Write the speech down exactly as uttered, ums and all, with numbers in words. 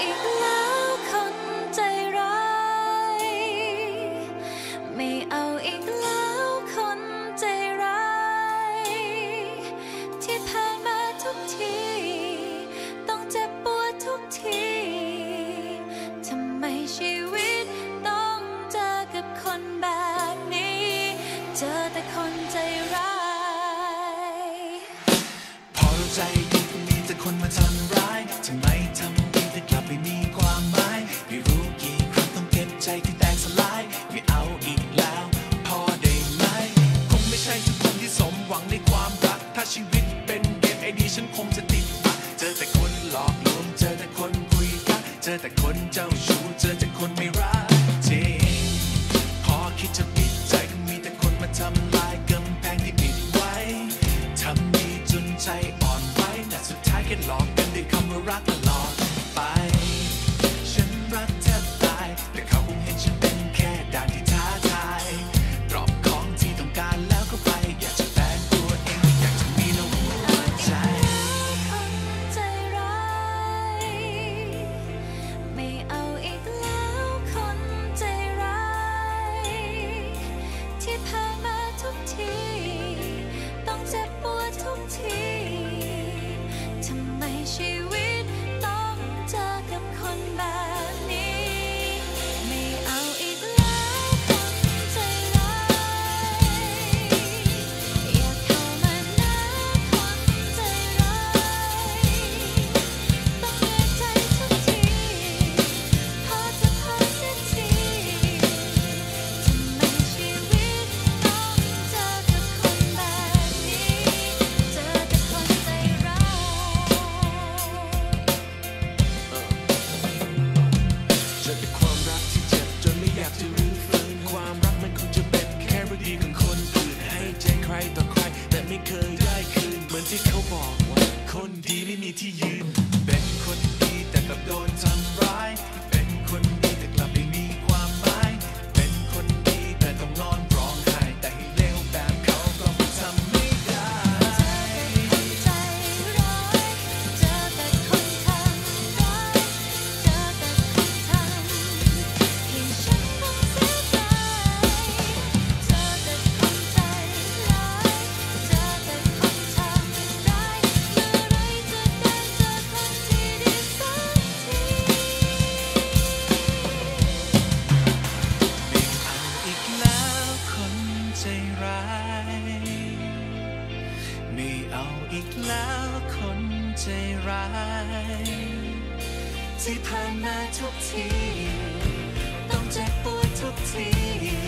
อีกแล้วคนใจร้ายไม่เอาอีกแล้วคนใจร้ายที่ผ่านมาทุกทีต้องเจ็บปวดทุกทีทำไมชีวิตต้องเจอกับคนแบบนี้เจอแต่คนใจร้ายพอเราใจดีก็มีแต่คนมาทำร้ายทำไมทำดีแต่กลับไม่มีความหมายไม่รู้กี่ครั้งต้องเก็บใจที่แตกสลายไม่เอาอีกแล้วพอได้ไหมคงไม่ใช่ทุกคนที่สมหวังในความรักถ้าชีวิตเป็นเกมไอดีฉันคงจะติดบักเจอแต่คนหลอกลวงเจอแต่คนคุยกันเจอแต่คนเจ้าชู้เจอแต่คนไม่รักจริงพอคิดจะปิดใจก็มีแต่คนมาทำลายกำแพงที่ปิดไว้ทำดีจนใจอ่อนไหวแต่สุดท้ายแค่หลอกกันด้วยคำว่ารักตลอดไปฉันรักแทบตายแต่เขาคงเห็นฉันเป็นแค่ด่านที่ท้าทายดรอปของที่ต้องการแล้วก็ไปอยากจะแฝงตัวเองอยากจะมีในหัวใจคนใจร้ายไม่เอาอีกแล้วคนใจร้ายที่ผ่านมาทุกทีต้องเจ็บปวดทุกทีทำไมชีวิตต้องเจอกับคนแบบนี้ไม่เอาอีกแล้วคนใจร้ายอย่าเข้ามานะคนใจร้ายต้องเหนื่อยใจทุกทีพอจะพอเสียทีทำไมชีวิตต้องเจอกับคนแบบนี้เจอแต่คนใจร้ายเจอแต่ความรักที่เจ็บจนไม่อยากจะรื้อฟื้นความรักมันคงจะเป็นแค่เรื่องดีของคนอื่นให้ใจใครต่อใครแต่ไม่เคยได้คืนเหมือนที่เขาบอกว่าคนดีไม่มีที่ยืนเป็นคนดีแต่กลับโดนทำร้ายเป็นคนดีแต่กลับไม่มีความหมายเป็นคนดีแต่ต้องนอนร้องไห้แต่ให้เลวแบบเขาก็ไม่ทำไม่ได้ใจร้ายเจอแต่คนทำร้ายเจอแต่คนทำให้ฉันต้องเสียใจเจอแต่คนใจร้ายเจอแต่คนทำร้ายเมื่อไรจะได้เจอคนที่ดีสักทีไม่เอาอีกแล้วคนใจร้ายไม่เอาอีกแล้วคนใจร้ายที่ผ่านมาทุกทีต้องเจ็บปวดทุกที